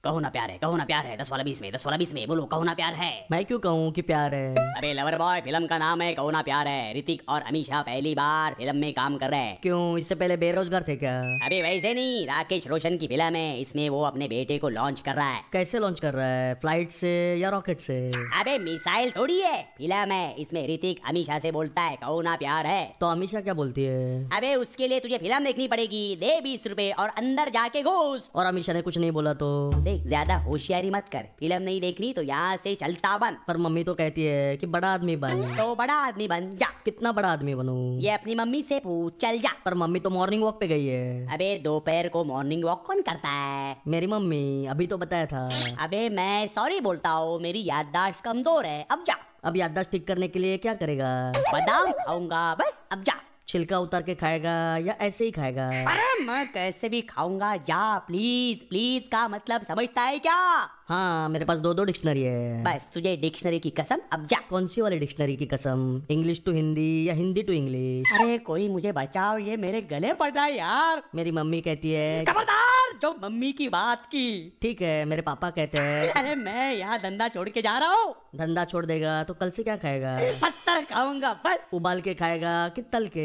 कहो ना प्यार है, कहो ना प्यार है, 10 वाला 20 में, 10 वाला 20 में, बोलो कहो ना प्यार है। मैं क्यों कहूँ कि प्यार है? अरे लवर बॉय, फिल्म का नाम है कहो ना प्यार है। ऋतिक और अमीषा पहली बार फिल्म में काम कर रहे हैं। क्यों, इससे पहले बेरोजगार थे क्या? अबे वैसे नहीं, राकेश रोशन की फिल्म है, इसमें वो अपने बेटे को लॉन्च कर रहा है। कैसे लॉन्च कर रहा है? फ्लाइट से या रॉकेट से? अबे मिसाइल थोड़ी है, फिल्म है। इसमें ऋतिक अमीषा से बोलता है कहो ना प्यार है। तो अमीषा क्या बोलती है? अबे उसके लिए तुझे फिल्म देखनी पड़ेगी, दे 20 रुपए और अंदर जाके घुस। और अमीषा ने कुछ नहीं बोला तो? देख ज्यादा होशियारी मत कर, फिल्म नहीं देखनी तो यहाँ से चलता बन। पर मम्मी तो कहती है कि बड़ा आदमी बन। तो बड़ा आदमी बन जा। कितना बड़ा आदमी बनूं? ये अपनी मम्मी से पूछ, चल जा। पर मम्मी तो मॉर्निंग वॉक पे गई है। अबे दोपहर को मॉर्निंग वॉक कौन करता है? मेरी मम्मी, अभी तो बताया था। अबे मैं सॉरी बोलता हूँ, मेरी याददाश्त कमजोर है, अब जा। अब याददाश्त ठीक करने के लिए क्या करेगा? बादाम खाऊंगा, बस अब जा। छिलका उतार के खाएगा या ऐसे ही खाएगा? अरे मैं कैसे भी खाऊंगा, जा प्लीज। प्लीज का मतलब समझता है क्या? हाँ, मेरे पास 2 डिक्शनरी है। बस तुझे डिक्शनरी की कसम, अब जा। कौन सी वाली डिक्शनरी की कसम? इंग्लिश टू हिंदी या हिंदी टू इंग्लिश? अरे कोई मुझे बचाओ, ये मेरे गले पड़ रहा है यार। मेरी मम्मी कहती है। खबरदार, जो मम्मी की बात की। ठीक है, मेरे पापा कहते हैं। अरे मैं यहाँ धंधा छोड़ के जा रहा हूँ। धंधा छोड़ देगा तो कल से क्या खाएगा? पत्थर खाऊंगा बस। उबाल के खाएगा कि तल के?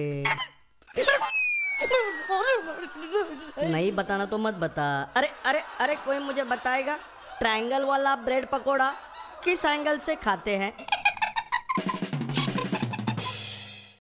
नहीं बताना तो मत बता। अरे अरे अरे, कोई मुझे बताएगा ट्रायंगल वाला ब्रेड पकोड़ा किस एंगल से खाते हैं?